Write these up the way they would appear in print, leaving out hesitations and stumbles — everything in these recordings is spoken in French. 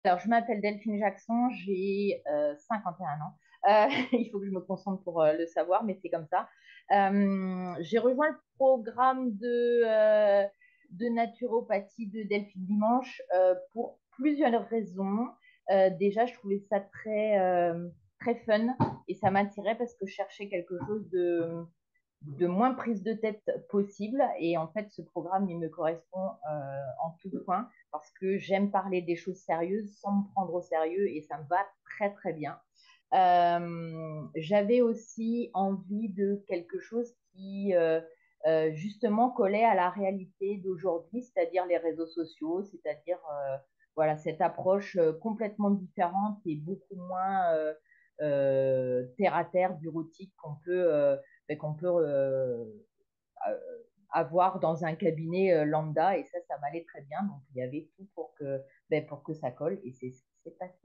Alors, je m'appelle Delphine Jackson, j'ai 51 ans. Il faut que je me concentre pour le savoir, mais c'est comme ça. J'ai rejoint le programme de naturopathie de Delphine Dimanche pour plusieurs raisons. Déjà, je trouvais ça très fun et ça m'attirait parce que je cherchais quelque chose de moins prise de tête possible. Et en fait, ce programme, il me correspond en tout point parce que j'aime parler des choses sérieuses sans me prendre au sérieux et ça me va très bien. J'avais aussi envie de quelque chose qui justement collait à la réalité d'aujourd'hui, c'est-à-dire les réseaux sociaux, c'est-à-dire voilà cette approche complètement différente et beaucoup moins terre à terre, bureautique qu'on peut euh, avoir dans un cabinet lambda et ça m'allait très bien. Donc il y avait tout pour que ça colle et c'est ce qui s'est passé.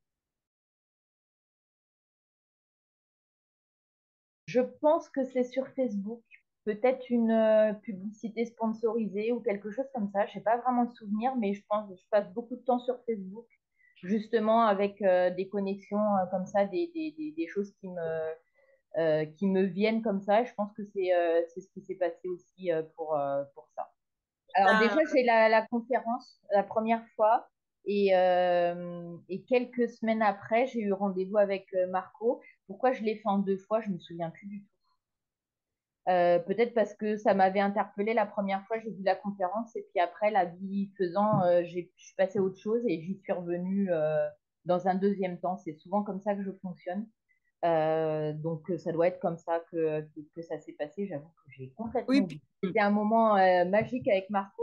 Je pense que c'est sur Facebook, peut-être une publicité sponsorisée ou quelque chose comme ça. Je n'ai pas vraiment de souvenir, mais je pense que je passe beaucoup de temps sur Facebook, justement avec des connexions comme ça, des choses qui me viennent comme ça. Je pense que c'est ce qui s'est passé aussi pour ça. Alors déjà, j'ai la conférence la première fois et quelques semaines après, j'ai eu rendez-vous avec Marco. Pourquoi je l'ai fait en deux fois, je me souviens plus du tout. Peut-être parce que ça m'avait interpellée la première fois, j'ai vu la conférence et puis après, la vie faisant, je suis passée à autre chose et j'y suis revenue dans un deuxième temps. C'est souvent comme ça que je fonctionne. Donc, ça doit être comme ça que ça s'est passé. J'avoue que j'ai complètement Oui, oublié. C'était un moment magique avec Marco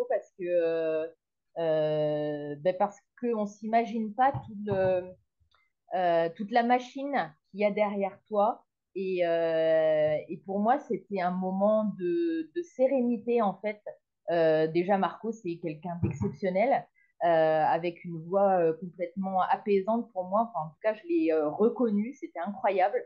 parce qu'on ne s'imagine pas toute la machine qu'il y a derrière toi. Et pour moi, c'était un moment de sérénité, en fait. Déjà, Marco, c'est quelqu'un d'exceptionnel, avec une voix complètement apaisante pour moi. Enfin, en tout cas, je l'ai reconnu, c'était incroyable.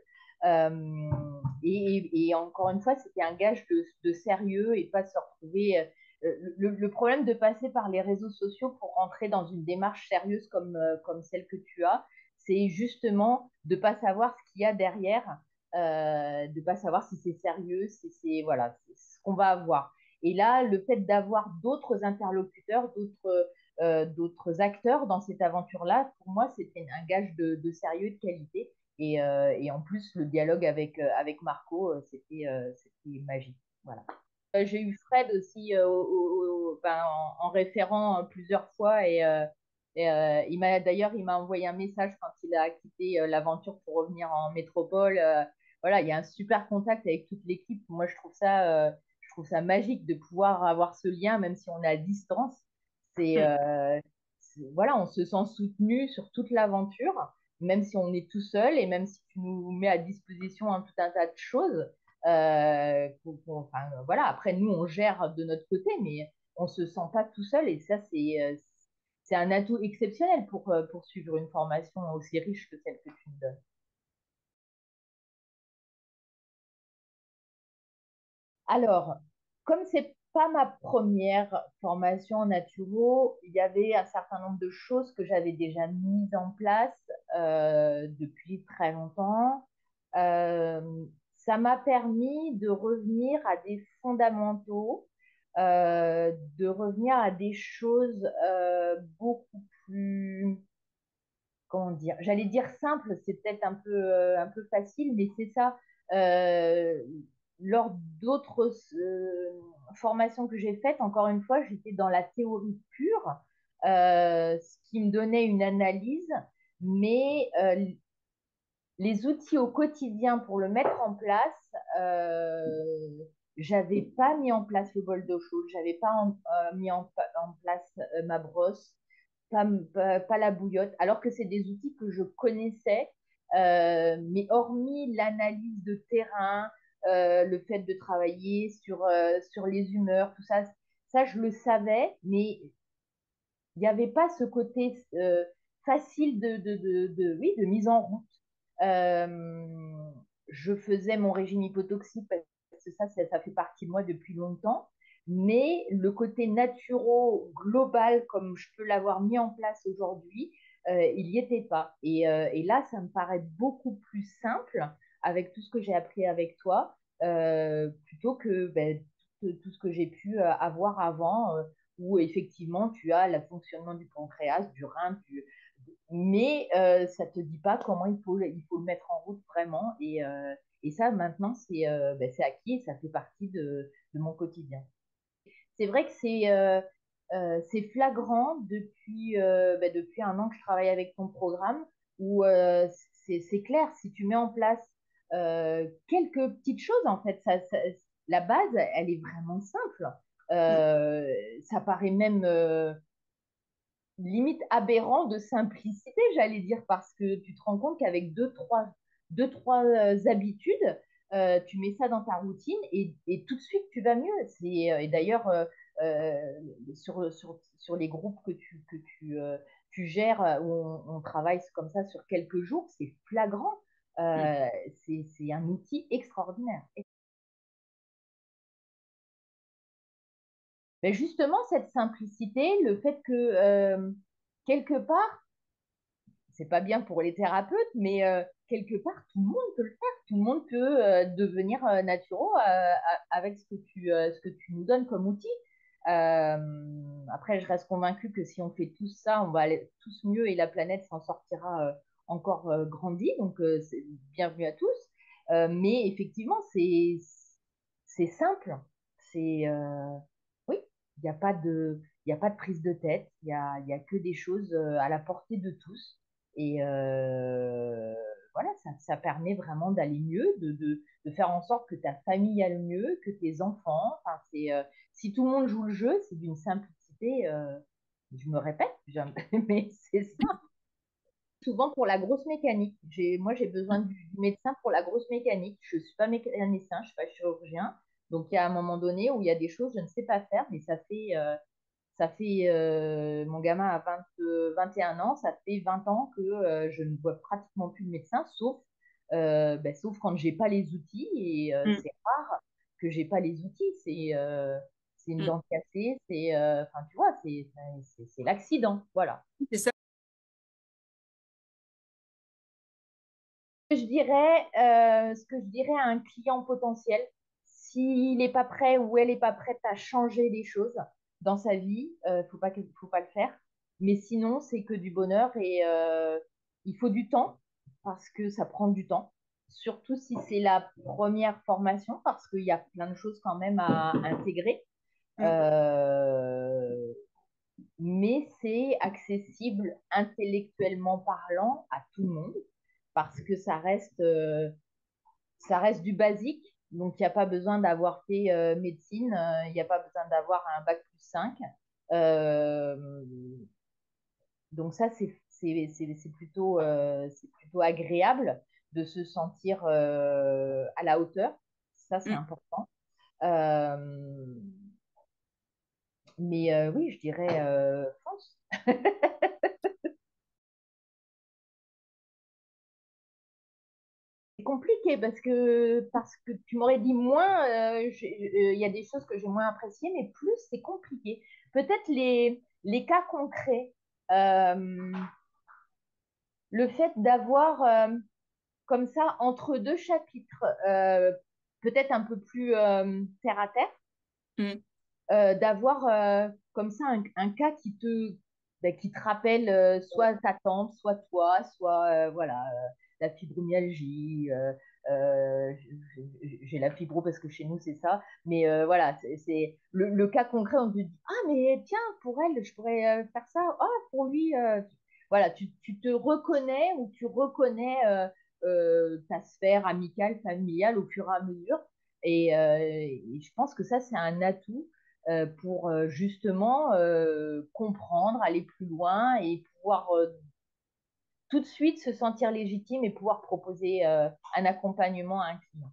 Et encore une fois, c'était un gage de sérieux et pas se retrouver. Le problème de passer par les réseaux sociaux pour rentrer dans une démarche sérieuse comme celle que tu as, c'est justement de ne pas savoir ce qu'il y a derrière, de ne pas savoir si c'est sérieux, si c'est voilà, c'est ce qu'on va avoir. Et là, le fait d'avoir d'autres interlocuteurs, d'autres acteurs dans cette aventure-là, pour moi, c'était un gage de sérieux et de qualité. Et en plus, le dialogue avec Marco, c'était magique. Voilà. J'ai eu Fred aussi en référent plusieurs fois et il m'a envoyé un message quand il a quitté l'aventure pour revenir en métropole. Voilà, il y a un super contact avec toute l'équipe. Moi, je trouve ça magique de pouvoir avoir ce lien, même si on est à distance. C'est, voilà, on se sent soutenu sur toute l'aventure, même si on est tout seul et même si tu nous mets à disposition tout un tas de choses. Enfin, voilà, après, nous, on gère de notre côté, mais on se sent pas tout seul et ça, c'est un atout exceptionnel pour suivre une formation aussi riche que celle que tu me donnes. Alors, comme c'est pas ma première formation en naturo, il y avait un certain nombre de choses que j'avais déjà mises en place depuis très longtemps. Euh, Ça m'a permis de revenir à des fondamentaux, de revenir à des choses beaucoup plus, comment dire, j'allais dire simple, c'est peut-être un peu facile, mais c'est ça. Euh, Lors d'autres formations que j'ai faites, encore une fois, j'étais dans la théorie pure, ce qui me donnait une analyse, mais les outils au quotidien pour le mettre en place, j'avais pas mis en place le bol d'eau chaude, j'avais pas mis en place ma brosse, pas la bouillotte, alors que c'est des outils que je connaissais, mais hormis l'analyse de terrain, le fait de travailler sur les humeurs, tout ça, ça je le savais, mais il n'y avait pas ce côté facile oui, de mise en route. Euh, je faisais mon régime hypotoxique parce que ça fait partie de moi depuis longtemps. Mais le côté naturo global, comme je peux l'avoir mis en place aujourd'hui, il n'y était pas. Et là, ça me paraît beaucoup plus simple avec tout ce que j'ai appris avec toi, plutôt que ben, tout ce que j'ai pu avoir avant, où effectivement tu as le fonctionnement du pancréas, du rein, mais ça ne te dit pas comment il faut le mettre en route vraiment. Et ça, maintenant, ben, c'est acquis et ça fait partie de mon quotidien. C'est vrai que c'est flagrant ben, depuis un an que je travaille avec ton programme, où c'est clair, si tu mets en place quelques petites choses, en fait, la base, elle est vraiment simple. Mm. Ça paraît même limite aberrant de simplicité, j'allais dire, parce que tu te rends compte qu'avec deux, trois habitudes, tu mets ça dans ta routine et tout de suite tu vas mieux. Et d'ailleurs, sur les groupes que tu gères, où on travaille comme ça sur quelques jours, c'est flagrant. Mm. Euh, c'est un outil extraordinaire. Mais justement, cette simplicité, le fait que quelque part, c'est pas bien pour les thérapeutes, mais quelque part, tout le monde peut le faire. Tout le monde peut devenir naturo avec ce que tu nous donnes comme outil. Après, je reste convaincue que si on fait tout ça, on va aller tous mieux et la planète s'en sortira encore grandie. Donc, c'est bienvenue à tous. Mais effectivement, c'est simple. C'est oui, il n'y a pas de prise de tête. Il y a que des choses à la portée de tous. Et voilà, ça permet vraiment d'aller mieux, de faire en sorte que ta famille aille mieux, que tes enfants. Enfin, si tout le monde joue le jeu, c'est d'une simplicité. Je me répète, mais c'est ça. Souvent pour la grosse mécanique. Moi, j'ai besoin du médecin pour la grosse mécanique. Je ne suis pas mécanicien, je ne suis pas chirurgien. Donc, il y a un moment donné où il y a des choses que je ne sais pas faire, mais mon gamin a 21 ans, ça fait 20 ans que je ne vois pratiquement plus de médecin, sauf quand j'ai pas les outils, et Mm. c'est rare que j'ai pas les outils. C'est une Mm. dent cassée, enfin, tu vois, c'est l'accident, voilà. C'est ça. Ce que je dirais à un client potentiel, s'il n'est pas prêt ou elle n'est pas prête à changer les choses dans sa vie, faut pas le faire. Mais sinon, c'est que du bonheur et il faut du temps parce que ça prend du temps. Surtout si c'est la première formation, parce qu'il y a plein de choses quand même à intégrer. Mm. Euh, mais c'est accessible intellectuellement parlant à tout le monde parce que ça reste du basique. Donc, il n'y a pas besoin d'avoir fait médecine, il n'y a pas besoin d'avoir un bac plus 5. Euh, donc, ça, c'est plutôt agréable de se sentir à la hauteur. Ça, c'est Mm. important. Euh, mais oui, je dirais fonce. C'est compliqué parce que tu m'aurais dit moins, il y a des choses que j'ai moins appréciées, mais plus c'est compliqué. Peut-être les cas concrets, euh, le fait d'avoir comme ça entre deux chapitres, peut-être un peu plus terre à terre, Mm. d'avoir comme ça un cas qui te rappelle soit ta tante, soit toi, soit voilà, la fibromyalgie. J'ai la fibro parce que chez nous c'est ça, mais voilà, c'est le cas concret. On te dit ah mais tiens, pour elle je pourrais faire ça, ah pour lui, voilà, tu te reconnais ou tu reconnais ta sphère amicale, familiale au fur et à mesure. Et je pense que ça, c'est un atout pour justement comprendre, aller plus loin et pouvoir tout de suite se sentir légitime et pouvoir proposer un accompagnement à un client.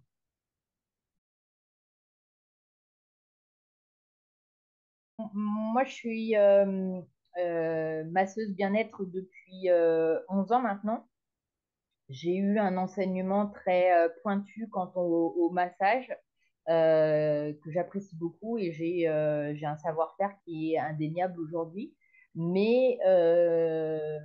Moi, je suis masseuse bien-être depuis 11 ans maintenant. J'ai eu un enseignement très pointu quant au massage que j'apprécie beaucoup et j'ai un savoir-faire qui est indéniable aujourd'hui. Mais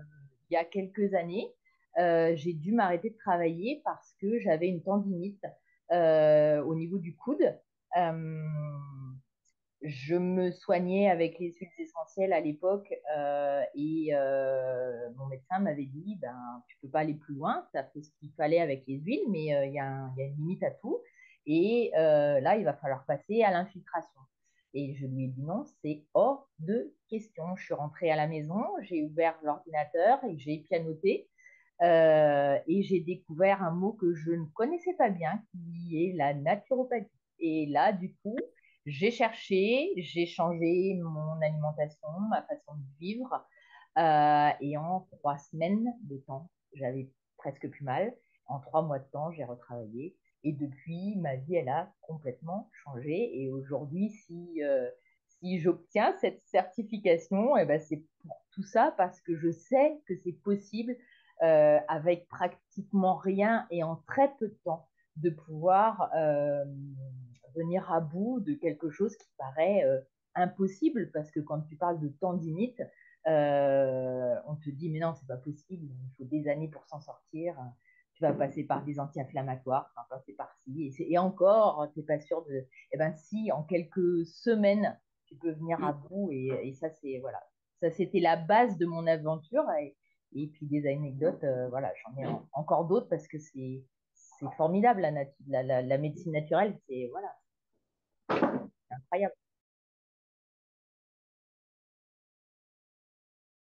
il y a quelques années, j'ai dû m'arrêter de travailler parce que j'avais une tendinite au niveau du coude. Euh, je me soignais avec les huiles essentielles à l'époque et mon médecin m'avait dit, ben, tu peux pas aller plus loin, tu as fait ce qu'il fallait avec les huiles, mais il y a une limite à tout. Et là, il va falloir passer à l'infiltration. Et je lui ai dit non, c'est hors de question. Je suis rentrée à la maison, j'ai ouvert l'ordinateur et j'ai pianoté. Et j'ai découvert un mot que je ne connaissais pas bien, qui est la naturopathie. Et là, du coup, j'ai cherché, j'ai changé mon alimentation, ma façon de vivre. Et en 3 semaines de temps, j'avais presque plus mal. En 3 mois de temps, j'ai retravaillé. Et depuis, ma vie, elle a complètement changé. Et aujourd'hui, si j'obtiens cette certification, eh ben, c'est pour tout ça parce que je sais que c'est possible avec pratiquement rien et en très peu de temps de pouvoir venir à bout de quelque chose qui paraît impossible parce que quand tu parles de tendinite, on te dit mais non, c'est pas possible, il faut des années pour s'en sortir. Tu vas passer par des anti-inflammatoires, tu vas passer par ci, et encore, tu n'es pas sûr de. Eh bien, si, en quelques semaines, tu peux venir à mm. bout, et ça, c'est. Voilà. Ça, c'était la base de mon aventure, et puis des anecdotes, voilà, j'en ai encore d'autres parce que c'est formidable, la médecine naturelle, c'est voilà, c'est incroyable.